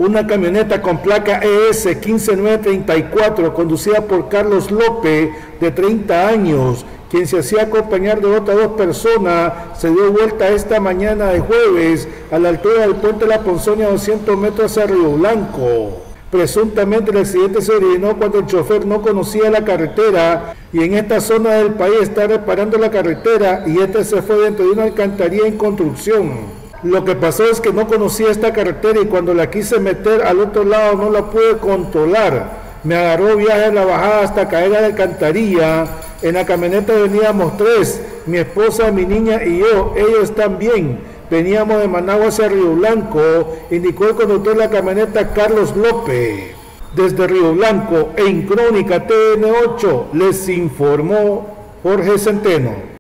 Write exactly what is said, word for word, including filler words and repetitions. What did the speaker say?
Una camioneta con placa E S uno cinco nueve tres cuatro, conducida por Carlos López, de treinta años, quien se hacía acompañar de otras dos personas, se dio vuelta esta mañana de jueves a la altura del puente La Ponzoña, a doscientos metros hacia Río Blanco. Presuntamente el accidente se originó cuando el chofer no conocía la carretera y en esta zona del país está reparando la carretera y este se fue dentro de una alcantarilla en construcción. Lo que pasó es que no conocía esta carretera y cuando la quise meter al otro lado no la pude controlar. Me agarró viaje en la bajada hasta caer a la alcantarilla. En la camioneta veníamos tres, mi esposa, mi niña y yo. Ellos están bien. Veníamos de Managua hacia Río Blanco, indicó el conductor de la camioneta Carlos López. Desde Río Blanco, en Crónica T N ocho, les informó Jorge Centeno.